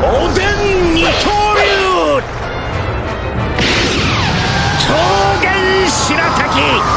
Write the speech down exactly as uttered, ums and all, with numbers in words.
おでん二刀流桃源白滝